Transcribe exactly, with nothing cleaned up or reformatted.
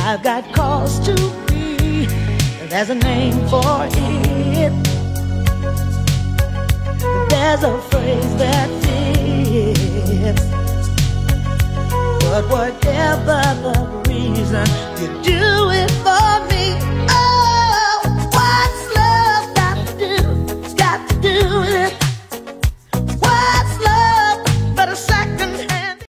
I've got cause to be. There's a name for it. There's a phrase that fits. But whatever the reason, you do it for me.